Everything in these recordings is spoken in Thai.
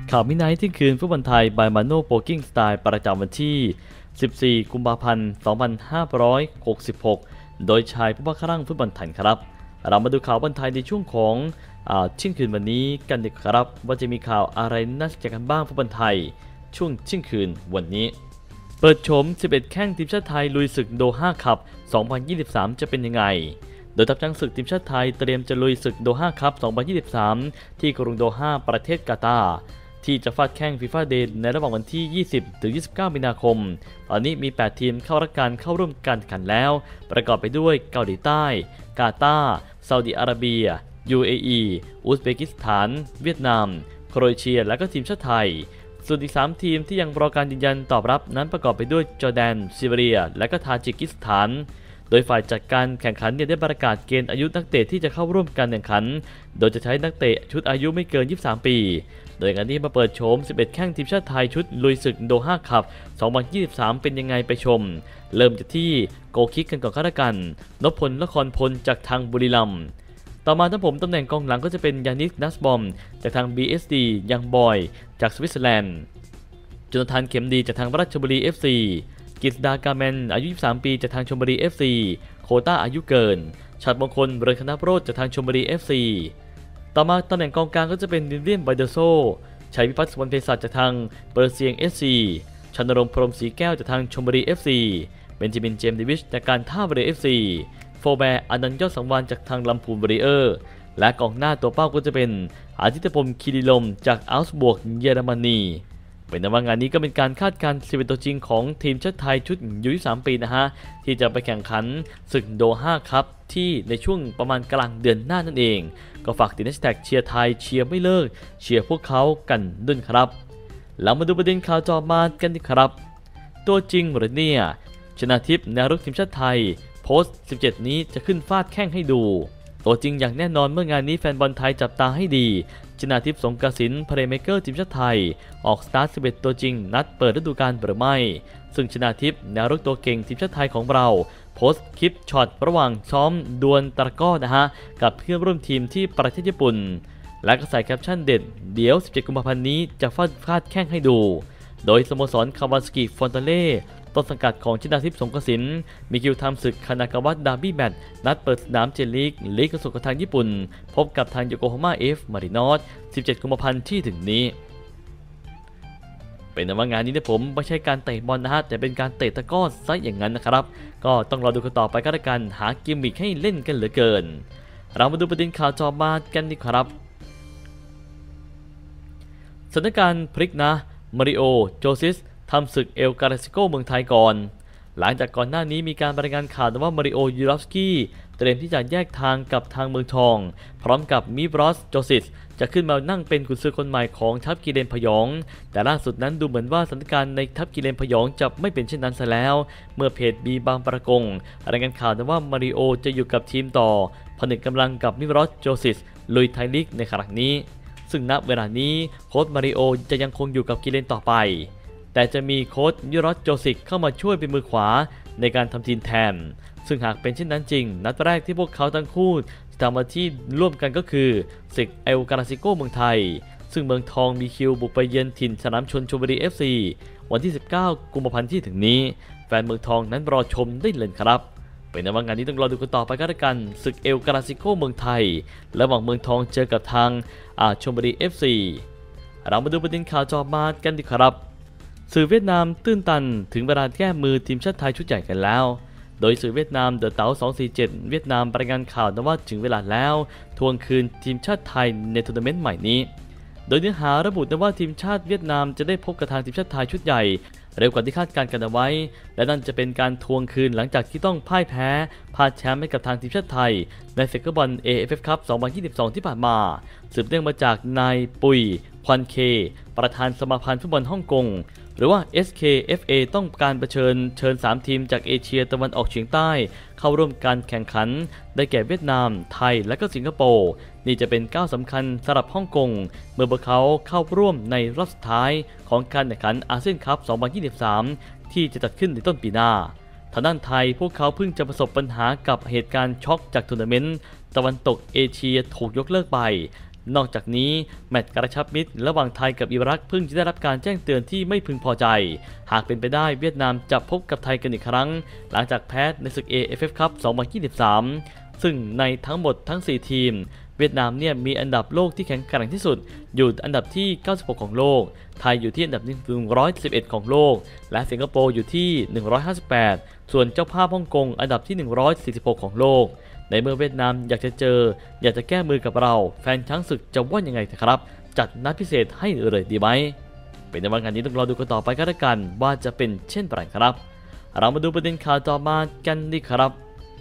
ข่าวมิดไนท์ที่คืนฟุตบอลไทยบายมาโน่โปกิ้งสไตล์ประจำวันที่ 14 กุมภาพันธ์ 2566 โดยชายผู้บ้าคลั่งฟุตบอลไทยครับเรามาดูข่าวบอลไทยในช่วงของเที่ยงคืนวันนี้กันดีครับว่าจะมีข่าวอะไรน่าสนใจกันบ้างฟุตบอลไทยช่วงเที่ยงคืนวันนี้เปิดโฉม 11 แข้งทีมชาติไทยลุยศึกโดฮาคัพ 2023 จะเป็นยังไงโดยทัพช้างศึกทีมชาติไทยเตรียมจะลุยศึกโดฮาคัพ 2023 ที่กรุงโดฮาประเทศกาตาร์ที่จะฟาดแข้งฟีฟ่าเดย์ในระหว่างวันที่ 20-29 มีนาคมตอนนี้มี 8 ทีมเข้ารับการเข้าร่วมการแข่งขันแล้วประกอบไปด้วยเกาหลีใต้กาตาร์ซาอุดิอาระเบีย UAE อุซเบกิสถานเวียดนามโครเอเชียและก็ทีมชาติไทยส่วนอีก 3 ทีมที่ยังรอการยืนยันตอบรับนั้นประกอบไปด้วยจอร์แดนซีเรียและก็ทาจิกิสถานโดยฝ่ายจัดการแข่งขันได้ประกาศเกณฑ์อายุนักเตะที่จะเข้าร่วมการแข่งขันโดยจะใช้นักเตะชุดอายุไม่เกิน 23 ปีโดยงานนี้มาเปิดโฉม 11 แข้งทีมชาติไทยชุดลุยศึกโดฮาคัพ 2023 เป็นยังไงไปชมเริ่มจากที่โกคิกกันก่อนข้าราชการนพพลละครพลจากทางบุรีรัมย์ต่อมาทั้งผมตำแหน่งกองหลังก็จะเป็นยานิสนัสบอมจากทาง BSD ยังบอยจากสวิตเซอร์แลนด์จนทานเข็มดีจากทางราชบุรี FC กิตดากาแมนอายุ 23 ปีจากทางชลบุรี FC โควต้าอายุเกินฉัตรมงคลเรืองคณะโรจน์จากทางชลบุรี FC ต่อมาตำแหน่งกองกลางก็จะเป็นวิลเลียมไบเดอร์โซชัยพิพัฒน์สุวรรณเภสัชจากทางเปอร์เซียง SC ชนรงค์พรหมศรีแก้วจากทางชลบุรี FC เบนจามินเจมส์เดวิชจากการท่าเรือ FC โฟแบร์อนันต์ยอดสังวานจากทางลำพูนบริเออร์และกองหน้าตัวเป้าก็จะเป็นอาทิตย์พลคีรีลมจากอัลส์บวกเยอรมนีเป็นว่างานนี้ก็เป็นการคาดการณ์11ตัวจริงของทีมชาติไทยชุดอายุ23 ปีนะฮะที่จะไปแข่งขันศึกโดฮาคัพที่ในช่วงประมาณกลางเดือนหน้านั่นเองก็ฝากติดแฮชแท็กเชียร์ไทยเชียร์ไม่เลิกเชียร์พวกเขากันด้วยครับเรามาดูประเด็นข่าวจอมากันดีครับตัวจริงหรือเนี่ยชนาทิพย์แนวรุกทีมชาติไทยโพสต์ 17 นี้จะขึ้นฟาดแข้งให้ดูตัวจริงอย่างแน่นอนเมื่องานนี้แฟนบอลไทยจับตาให้ดีชนาทิพย์สงกสินเพลย์เมเกอร์ทีมชาติไทยออกสตาร์ท 11 ตัวจริงนัดเปิดฤดูกาลหรือไม่ซึ่งชนาทิพย์แนวรุกตัวเก่งทีมชาติไทยของเราโพสต์คลิปช็อตระหว่างซ้อมดวลตะก้อนะฮะกับเพื่อนร่วมทีมที่ประเทศญี่ปุ่นและก็ใส่แคปชั่นเด็ดเดี๋ยว 17 กุมภาพันธ์นี้จะฟาดแข้งให้ดูโดยสโมสรคาวาซากิฟอนตาเล่ต้นสังกัดของชนาทิพย์สงกสินมีคิวทำศึกคานากาวะดาร์บี้แมตช์นัดเปิดสนามเจลีกลีกกระสุนกับทางญี่ปุ่นพบกับทางโยโกฮาม่าเอฟมารินอส 17 กุมภาพันธ์ที่ถึงนี้เป็นว่างานนี้นะผมไม่ใช่การเตะบอลนะฮะแต่เป็นการเตะตะก้อซะอย่างนั้นนะครับก็ต้องรอดูกันต่อไปก็แล้วกันหากิมมิคให้เล่นกันเหลือเกินเรามาดูประเด็นข่าวจอมากันดีครับสถานการณ์พลิกนะมาริโอโจซิสทำศึกเอลกาลาซิโกเมืองไทยก่อนหลังจากก่อนหน้านี้มีการรายงานข่าวว่ามาริโอยูรอฟสกี้เตรียมที่จะแยกทางกับทางเมืองทองพร้อมกับมิบรอสโจซิสจะขึ้นมานั่งเป็นกุนซือคนใหม่ของทัพกิเลนพยองแต่ล่าสุดนั้นดูเหมือนว่าสถานการณ์ในทัพกิเลนพยองจะไม่เป็นเช่นนั้นซะแล้วเมื่อเพจบีบางประกงรายงานข่าวว่ามาริโอจะอยู่กับทีมต่อผนึกกำลังกับมิบรอสโจซิสลุยไทยลีกในครั้งนี้ซึ่งณเวลานี้โค้ชมาริโอจะยังคงอยู่กับกิเลนต่อไปแต่จะมีโค้ชยูรอสโจซิกเข้ามาช่วยเป็นมือขวาในการทำทีมแทนซึ่งหากเป็นเช่นนั้นจริงนัดแรกที่พวกเขาทั้งคู่ทำมาที่ร่วมกันก็คือศึกเอลกาลาซิโกเมืองไทยซึ่งเมืองทองมีคิวบุกไปเยือนถิ่นสนามชลบุรี FC วันที่ 19 กุมภาพันธ์ที่ถึงนี้แฟนเมืองทองนั้นรอชมได้เลยครับเป็นว่างานนี้ต้องรอดูกันต่อไปก็แล้วกันศึกเอลกาลาซิโกเมืองไทยระหว่างเมืองทองเจอกับทางชลบุรี FC เรามาดูประเด็นข่าวจอมากันดีครับสื่อเวียดนามตื้นตันถึงเวลาแก้มือทีมชาติไทยชุดใหญ่กันแล้วโดยสื่อเวียดนามเดอะเต๋า247เวียดนามรายงานข่าวว่าถึงเวลาแล้วทวงคืนทีมชาติไทยในทัวร์นาเมนต์ใหม่นี้โดยเนื้อหาระบุว่าทีมชาติเวียดนามจะได้พบกับทางทีมชาติไทยชุดใหญ่เร็วกว่าที่คาดการณ์กันเอาไว้และนั่นจะเป็นการทวงคืนหลังจากที่ต้องพ่ายแพ้พลาดแชมป์ให้กับทางทีมชาติไทยในศึกฟุตบอล AFF Cup 2022 ที่ผ่านมาสืบเนื่องมาจากนายปุยควันเคประธานสมาพันธ์ฟุตบอลฮ่องกงหรือว่า SKFA ต้องการเชิญ3 ทีมจากเอเชียตะวันออกเฉียงใต้เข้าร่วมการแข่งขันได้แก่เวียดนามไทยและก็สิงคโปร์นี่จะเป็นก้าวสำคัญสำหรับฮ่องกงเมื่อพวกเขาเข้าร่วมในรอบสุดท้ายของการแข่งขันอาเซียนคัพ 2023 ที่จะจัดขึ้นในต้นปีหน้าทางด้านไทยพวกเขาเพิ่งจะประสบปัญหากับเหตุการณ์ช็อกจากทัวร์นาเมนต์ตะวันตกเอเชียถูกยกเลิกไปนอกจากนี้แมตช์กระชับมิตรระหว่างไทยกับอิรักเพิ่งจะได้รับการแจ้งเตือนที่ไม่พึงพอใจหากเป็นไปได้เวียดนามจะพบกับไทยกันอีกครั้งหลังจากแพ้ในศึก AFF Cup 2023 ซึ่งในทั้งหมดทั้ง 4 ทีมเวียดนามเนี่ยมีอันดับโลกที่แข็งแกร่งที่สุดอยู่อันดับที่ 96 ของโลกไทยอยู่ที่อันดับที่111 ของโลกและสิงคโปร์อยู่ที่ 158 ส่วนเจ้าภาพฮ่องกงอันดับที่ 146 ของโลกในเมื่อเวียดนามอยากจะแก้มือกับเราแฟนช้างศึกจะว่ายังไงครับจัดนัดพิเศษให้เลยดีไหมเป็นในวันนี้ต้องรอดูกันต่อไปก็แล้วกันว่าจะเป็นเช่นไรครับเรามาดูประเด็นข่าวต่อมากันดีครับ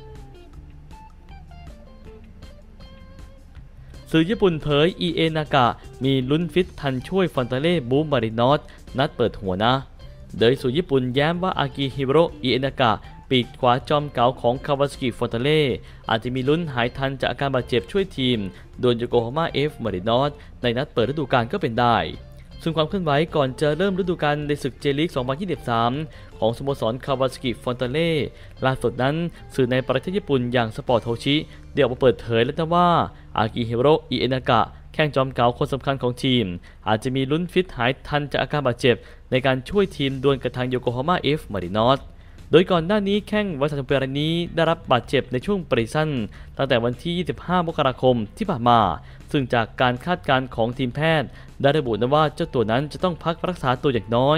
สื่อญี่ปุ่นเผย อิเอนากะมีลุ้นฟิตทันช่วยฟอนตาเล่บูมารินอสนัดเปิดหัวนะโดยสื่อญี่ปุ่นแย้มว่าอากิฮิโร่ อิเอนากะปีกขวาจอมเก๋าของคาวาซากิฟอนตาเล่อาจจะมีลุ้นหายทันจากอาการบาดเจ็บช่วยทีมโดนโยโกฮาม่าเอฟมารินอสในนัดเปิดฤดูกาลก็เป็นได้ส่วนความเคลื่อนไหวก่อนจะเริ่มฤดูกาลในศึกเจลีก 2023 ของสโมสรคาวาซากิฟอนตาเล่ล่าสุดนั้นสื่อในประเทศญี่ปุ่นอย่างสปอร์ตโทชิได้ออกมาเปิดเผยแล้วนะว่าอากิฮิโร่ อิเอนากะแข้งจอมเก๋าคนสำคัญของทีมอาจจะมีลุ้นฟิตหายทันจากอาการบาดเจ็บในการช่วยทีมดวลกับทางโยโกฮาม่าเอฟมารินอสโดยก่อนหน้านี้แข้งวัย31 ปีรายนี้ได้รับบาดเจ็บในช่วงปรีซันตั้งแต่วันที่ 25 มกราคมที่ผ่านมาซึ่งจากการคาดการณ์ของทีมแพทย์ได้ระบุนะว่าเจ้าตัวนั้นจะต้องพักรักษาตัวอย่างน้อย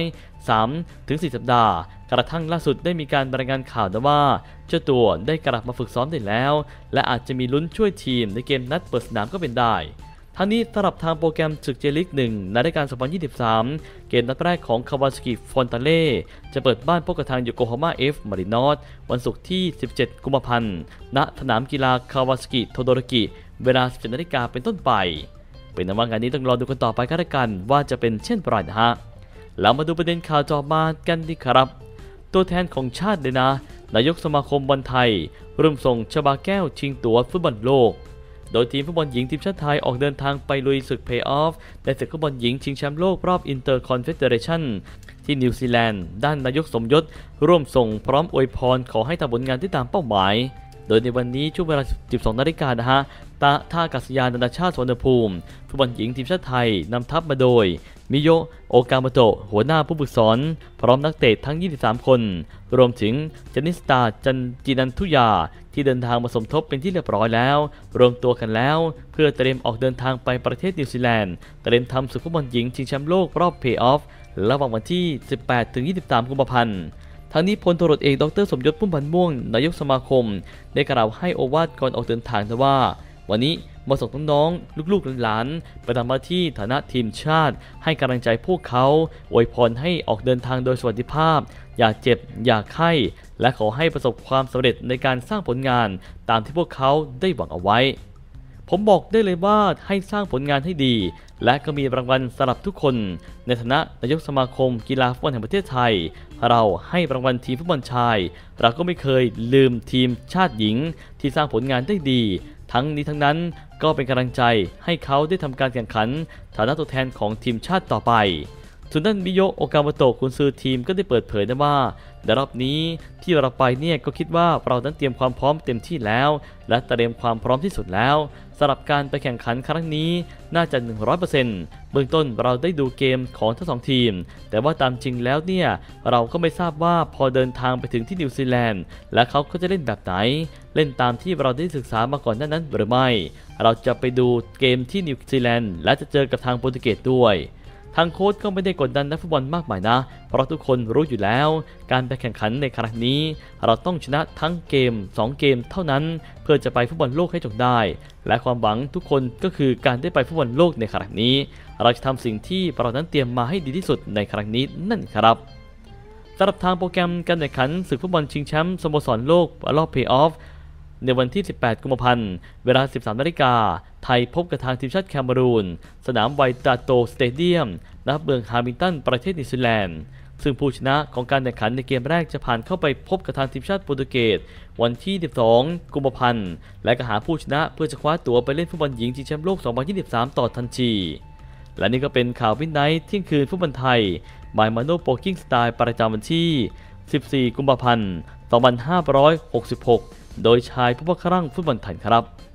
3-4 สัปดาห์กระทั่งล่าสุดได้มีการรายงานข่าวนะว่าเจ้าตัวได้กลับมาฝึกซ้อมได้แล้วและอาจจะมีลุ้นช่วยทีมในเกมนัดเปิดสนามก็เป็นได้ทั้งนี้สำหรับทางโปรแกรมศึกเจลีก 1 ในฤดูกาล 2023 เกมนัดแรกของคาวาซากิฟอนตาเล่จะเปิดบ้านพบกับทางโยโกฮาม่าเอฟมารินอสวันศุกร์ที่ 17 กุมภาพันธ์ณสนามกีฬาคาวาซากิโทโดโรกิเวลา 17 นาฬิกาเป็นต้นไปเป็นว่างานนี้ต้องรอดูกันต่อไปกันละกันว่าจะเป็นเช่นไรนะฮะแล้วมาดูประเด็นข่าวต่อมากันดีครับตัวแทนของชาติเลยนะนายกสมาคมบอลไทยร่วมส่งชบาแก้วชิงตั๋วฟุตบอลโลกโดยทีมฟุตบอลหญิงทีมชาติไทยออกเดินทางไปลุยศึกเพลย์ออฟในศึกฟุตบอลหญิงชิงแชมป์โลกรอบอินเตอร์คอนเฟเดเรชั่นที่นิวซีแลนด์ด้านนายกสมยศร่วมส่งพร้อมอวยพรขอให้ทำผลงานที่ตามเป้าหมายโดยในวันนี้ช่วงเวลา 12 นาฬิกานะฮะท่าอากาศยานนานาชาติสุวรรณภูมิฟุตบอลหญิงทีมชาติไทยนำทัพมาโดยมิโยะ โอกาโมโตะหัวหน้าผู้ฝึกสอนพร้อมนักเตะทั้ง 23 คนรวมถึงเจนิสตาจันจีนันทุยาที่เดินทางมาสมทบเป็นที่เรียบร้อยแล้วรวมตัวกันแล้วเพื่อเตรียมออกเดินทางไปประเทศนิวซีแลนด์เตรียมทำศึกฟุตบอลหญิงชิงแชมป์โลกรอบเพลย์ออฟระหว่างวันที่ 18-23 กุมภาพันธ์ทั้งนี้พลตำรวจเอกดร.สมยศ พุ่มพันธ์ม่วงนายกสมาคมได้กล่าวให้โอวาทก่อนออกเดินทางว่าวันนี้มาส่งน้องๆลูกๆหลานๆไปทำหน้าที่ฐานะทีมชาติให้กำลังใจพวกเขาอวยพรให้ออกเดินทางโดยสวัสดิภาพอย่าเจ็บอย่าไข้และขอให้ประสบความสำเร็จในการสร้างผลงานตามที่พวกเขาได้หวังเอาไว้ผมบอกได้เลยว่าให้สร้างผลงานให้ดีและก็มีรางวัลสำหรับทุกคนในฐานะนายกสมาคมกีฬาฟุตบอลแห่งประเทศไทยเราให้รางวัลทีมฟุตบอลชายเราก็ไม่เคยลืมทีมชาติหญิงที่สร้างผลงานได้ดีทั้งนี้ทั้งนั้นก็เป็นกำลังใจให้เขาได้ทำการแข่งขันฐานะตัวแทนของทีมชาติต่อไปส่วนด้านมิโยะ โอกาโมโตะกุนซือทีมก็ได้เปิดเผยนะว่าในรอบนี้ที่เราไปเนี่ยก็คิดว่าเรานั้นเตรียมความพร้อมเต็มที่แล้วและเตรียมความพร้อมที่สุดแล้วสำหรับการไปแข่งขันครั้งนี้น่าจะ 100% เบื้องต้นเราได้ดูเกมของทั้งสองทีมแต่ว่าตามจริงแล้วเนี่ยเราก็ไม่ทราบว่าพอเดินทางไปถึงที่นิวซีแลนด์และเขาก็จะเล่นแบบไหนเล่นตามที่เราได้ศึกษามาก่อนหน้านั้นหรือไม่เราจะไปดูเกมที่นิวซีแลนด์และจะเจอกับทางโปรตุเกสด้วยทางโค้ชก็ไม่ได้กดดันนักฟุตบอลมากมายนะเพราะทุกคนรู้อยู่แล้วการไปแข่งขันในครั้งนี้เราต้องชนะทั้งเกม2 เกมเท่านั้นเพื่อจะไปฟุตบอลโลกให้จงได้และความหวังทุกคนก็คือการได้ไปฟุตบอลโลกในครั้งนี้เราจะทำสิ่งที่เรานั้นเตรียมมาให้ดีที่สุดในครั้งนี้นั่นครับสำหรับทางโปรแกรมการแข่งขันศึกฟุตบอลชิงแชมป์สโมสรโลกรอบเพลย์ออฟในวันที่ 18 กุมภาพันธ์เวลา 13 นาฬิกาไทยพบกับทางทีมชาติแคเมรูนสนามไวตาโตสเตเดียมณเมืองฮามิลตันประเทศนิวซีแลนด์ซึ่งผู้ชนะของการแข่งขันในเกมแรกจะผ่านเข้าไปพบกับทางทีมชาติโปรตุเกสวันที่ 12 กุมภาพันธ์และก็หาผู้ชนะเพื่อจะคว้าตั๋วไปเล่นฟุตบอลหญิงชิงแชมป์โลก 2023 ต่อทันทีและนี่ก็เป็นข่าววินไนท์เที่ยงคืนฟุตบอลไทยบายมาโนโปรกิ้งสไตล์ประจำวันที่ 14 กุมภาพันธ์ 2566โดยชายผู้ว่าครั่งฟุตบอลไทยครับ